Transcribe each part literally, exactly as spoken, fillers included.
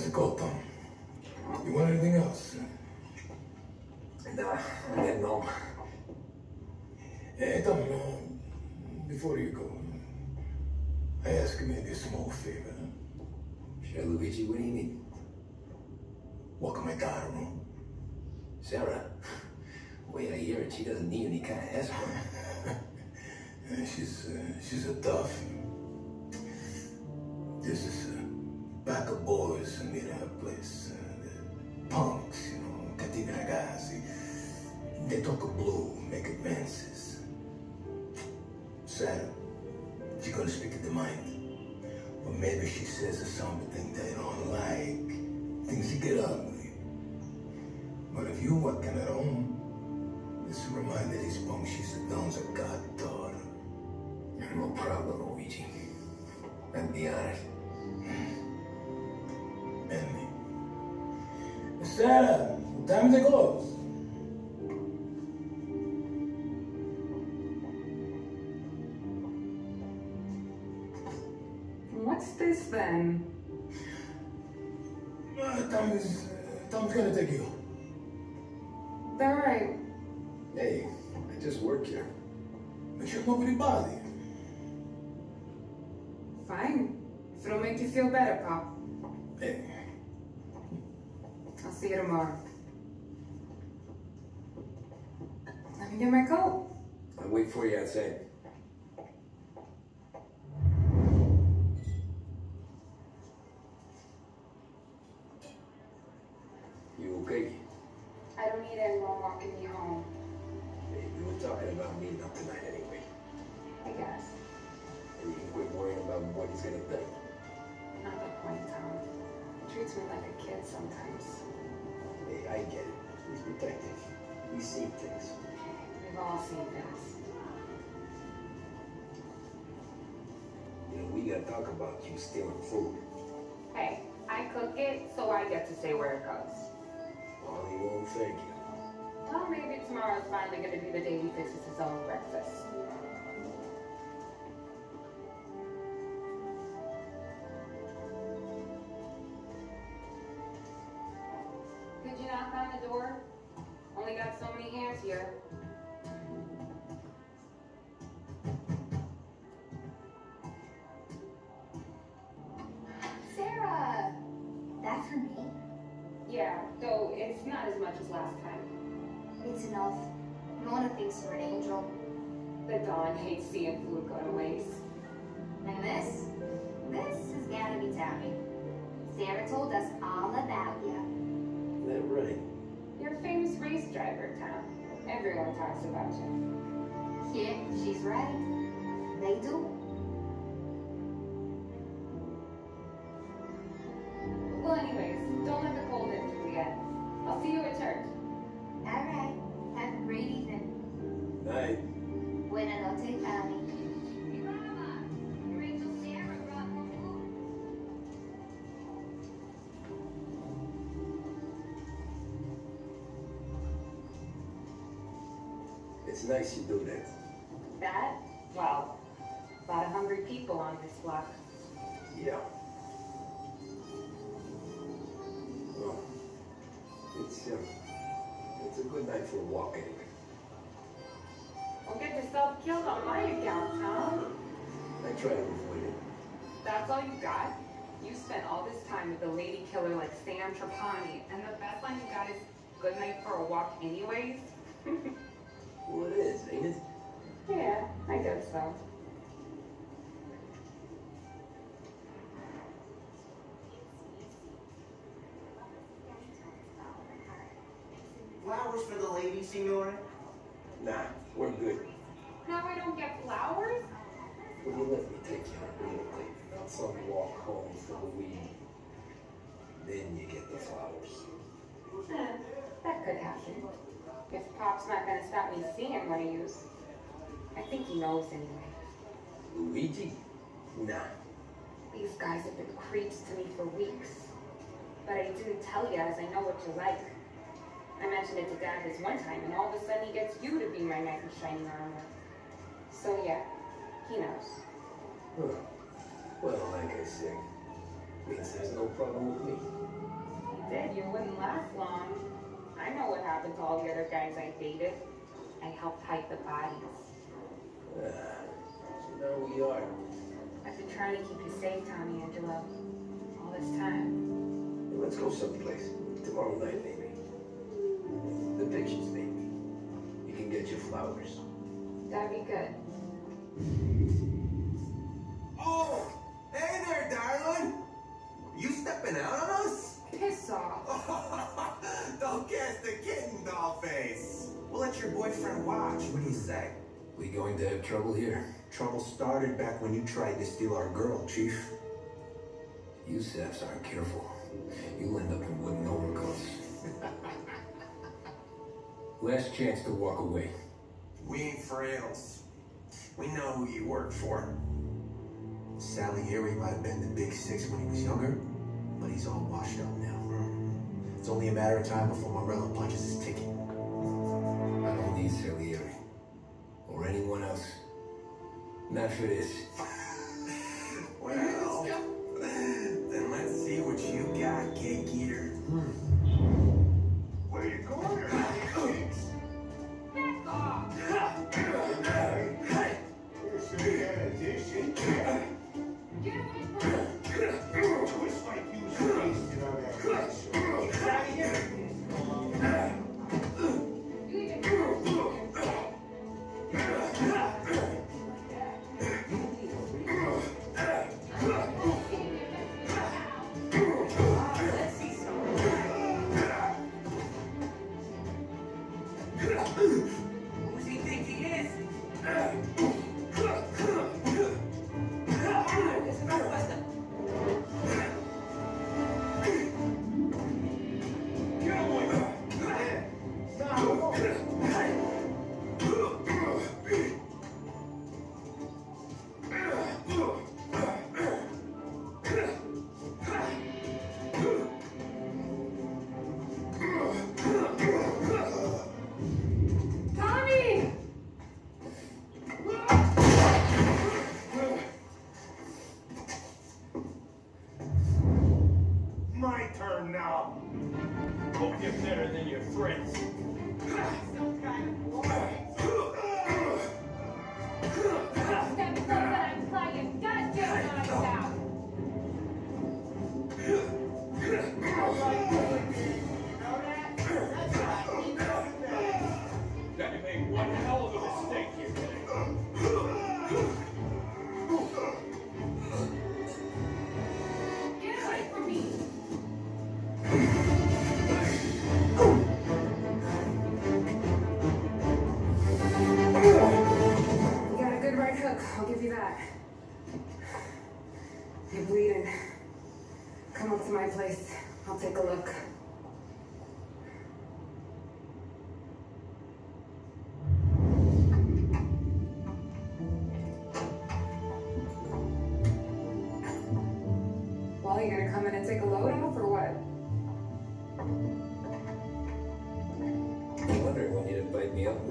to go, Tom. You want anything else? Nah, I'm heading home. Hey, Tom, uh, before you go, I ask you maybe a small favor. Sure, Luigi, what do you need? Walk my daughter room. Sarah? Wait, I hear it. She doesn't need any kind of escort. Uh, she's, uh, she's a tough. This is a pack of boys meet at her place. Uh, the punks, you know, cattivi ragazzi. They talk of blue, make advances. Sarah, she's gonna speak at the mind. Or maybe she says something they don't like. Things you get ugly. But if you walk in her own, just remind these punks she's the Don's a goddaughter. No problem, Luigi. I'd be honored. And me. Sarah, what time is it close? What's this then? Uh, Tom is, uh, Tom's gonna take you. All right. Hey, I just work here. Make sure nobody bother you. Fine. If it'll make you feel better, Pop. Hey. I'll see you tomorrow. Let me get my coat. I'll wait for you outside. You okay? I don't need anyone walking me home. Hey, we were talking about meeting up tonight anyway. I guess. And you can quit worrying about what he's gonna think. Not the point, Tom. He treats me like a kid sometimes. Hey, I get it. He's protective. He's seen things. We've all seen things. You know, we gotta talk about you stealing food. Hey, I cook it, so I get to say where it goes. Well, he won't thank you. Well, maybe tomorrow's finally gonna be the day he fixes his own breakfast. Could you knock on the door? Only got so many hands here. Sarah! That for me? Yeah, though it's not as much as last time. It's enough. Mona thinks you're an angel. The Dawn hates seeing food go to waste. And this? This is gotta be Tammy. Sarah told us all about you. Is that right? You're a famous race driver, Tom. Everyone talks about you. Yeah, she's right. They do. Well, anyways, don't let the cold hit you yet. I'll see you at church. All right. Have a great evening. Night. Buena noche, Tammy. Hey, Grandma. Your angel Sarah brought more food. It's nice you do that. That? Well, a lot of hungry people on this block. Yeah. Well, it's, um, it's a good night for a walk anyway. Don't get yourself killed on my account, Tom. I try to avoid it. That's all you got? You spent all this time with a lady killer like Sam Trapani, and the best line you got is, good night for a walk anyways? Well, it is, ain't it? Yeah, I guess so. Flowers for the lady, signore? Nah, we're good. Now I don't get flowers? Will you let me take you out real quick? Not some walk home for the weed. Then you get the flowers. Eh, that could happen. If Pop's not gonna stop me seeing what he used. I think he knows anyway. Luigi? Nah. These guys have been creeps to me for weeks. But I didn't tell you as I know what you like. I mentioned it to Dad this one time, and all of a sudden he gets you to be my knight in shining armor. So yeah, he knows. Huh. Well, like I said, means there's no problem with me. did, you wouldn't last long. I know what happened to all the other guys I dated. I helped hide the bodies. Uh, so now we are. I've been trying to keep you safe, Tommy Angelo, all this time. Hey, let's go someplace. Tomorrow night, maybe. The pictures, maybe. You can get your flowers. That'd be good. Oh! Hey there, darling! You stepping out on us? Piss off. Don't cast the kitten, doll face. We'll let your boyfriend watch. What do you say? We going to have trouble here? Trouble started back when you tried to steal our girl, Chief. You saps aren't careful. You'll end up in wooden overcoats. Last chance to walk away. We ain't frails. We know who you work for. Salieri might have been the big six when he was younger, but he's all washed up now. It's only a matter of time before Morello punches his ticket. I don't need Salieri. Or anyone else. Not for this. Well, then let's see what you got, cake eater. Where you going, cheeks? Back off. Here's an addition. Get away from me. Twist like you was wasted on that catch. Get out of here. You even know. Let's see some. Who's he think he is? Get away. Tommy! My turn now. Hope you're better than your friends. Some kind of woman. Step close that I'm playing. Goddamn knocked out. Now you made one hell of a mistake here today. Get away from me. You got a good right hook, I'll give you that. You're bleeding. Come up to my place. I'll take a look. Well, you gonna come in and take a load off or what? I'm wondering when you'd invite me up.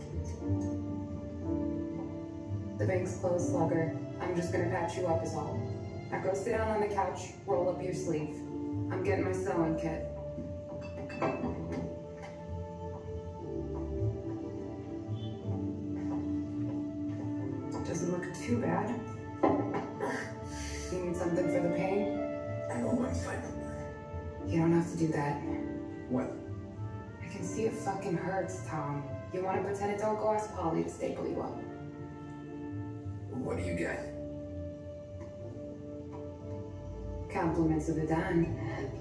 The bank's closed, slugger. I'm just gonna patch you up is all. Now go sit down on the couch, roll up your sleeve. I'm getting my sewing kit. Doesn't look too bad. You need something for the pain? No, I'm fine. You don't have to do that. What? I can see it fucking hurts, Tom. You wanna pretend it don't go ask Polly to staple you up. What do you got? Compliments of the Don.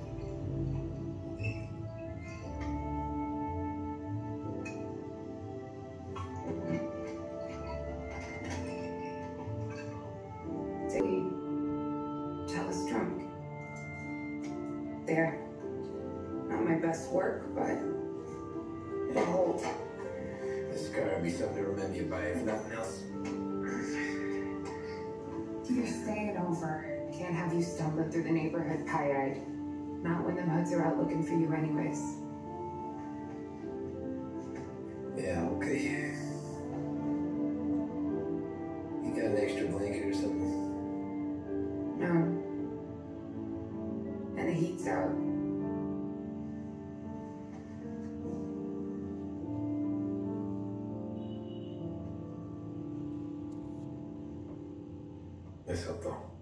Dilly, tell us drunk. There. Not my best work, but it'll hold. This car would be something to remember you by, if nothing else. You're staying over. Can't have you stumbling through the neighborhood pie-eyed. Not when them hoods are out looking for you anyways. Yeah, okay. You got an extra blanket or something? No. And the heat's out. Eso todo.